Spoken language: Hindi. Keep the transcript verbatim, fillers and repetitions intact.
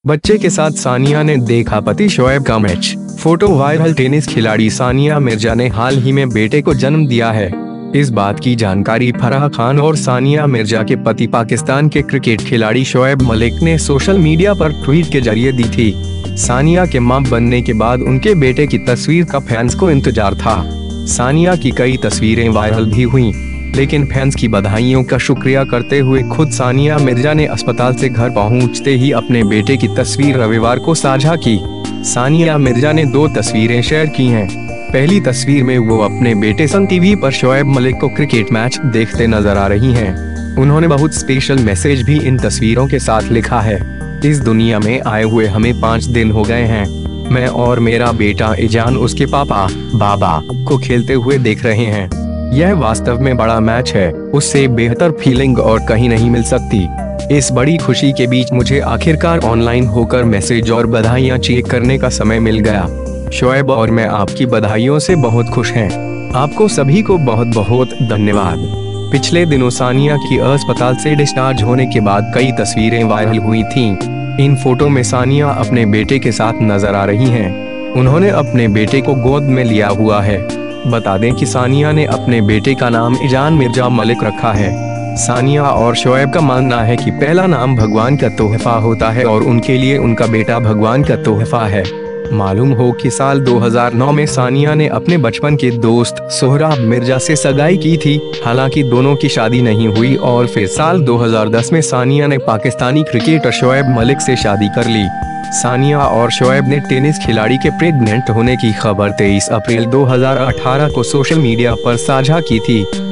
बच्चे के साथ सानिया ने देखा पति शोएब का मैच। Photo viral. टेनिस खिलाड़ी सानिया मिर्जा ने हाल ही में बेटे को जन्म दिया है। इस बात की जानकारी फराह खान और सानिया मिर्जा के पति पाकिस्तान के क्रिकेट खिलाड़ी शोएब मलिक ने सोशल मीडिया पर ट्वीट के जरिए दी थी। सानिया के मां बनने के बाद उनके बेटे की तस्वीर का फैंस को इंतजार था। सानिया की कई तस्वीरें वायरल भी हुईं, लेकिन फैंस की बधाइयों का शुक्रिया करते हुए खुद सानिया मिर्जा ने अस्पताल से घर पहुंचते ही अपने बेटे की तस्वीर रविवार को साझा की। सानिया मिर्जा ने दो तस्वीरें शेयर की हैं। पहली तस्वीर में वो अपने बेटे सन टीवी पर शोएब मलिक को क्रिकेट मैच देखते नजर आ रही हैं। उन्होंने बहुत स्पेशल मैसेज भी इन तस्वीरों के साथ लिखा है। इस दुनिया में आए हुए हमें पाँच दिन हो गए हैं। मैं और मेरा बेटा ईजान उसके पापा बाबा को खेलते हुए देख रहे हैं। यह वास्तव में बड़ा मैच है, उससे बेहतर फीलिंग और कहीं नहीं मिल सकती। इस बड़ी खुशी के बीच मुझे आखिरकार ऑनलाइन होकर मैसेज और बधाइयाँ चेक करने का समय मिल गया। शोएब और मैं आपकी बधाइयों से बहुत खुश हैं। आपको सभी को बहुत बहुत धन्यवाद। पिछले दिनों सानिया की अस्पताल से डिस्चार्ज होने के बाद कई तस्वीरें वायरल हुई थीं। इन फोटो में सानिया अपने बेटे के साथ नजर आ रही हैं। उन्होंने अपने बेटे को गोद में लिया हुआ है। बता दें कि सानिया ने अपने बेटे का नाम ईजान मिर्जा मलिक रखा है। सानिया और शोएब का मानना है कि पहला नाम भगवान का तोहफा होता है और उनके लिए उनका बेटा भगवान का तोहफा है। मालूम हो कि साल दो हज़ार नौ में सानिया ने अपने बचपन के दोस्त सोहराब मिर्जा से सगाई की थी। हालांकि दोनों की शादी नहीं हुई और फिर साल दो हज़ार दस में सानिया ने पाकिस्तानी क्रिकेटर शोएब मलिक से शादी कर ली। सानिया और शोएब ने टेनिस खिलाड़ी के प्रेग्नेंट होने की खबर तेईस अप्रैल दो हज़ार अठारह को सोशल मीडिया पर साझा की थी।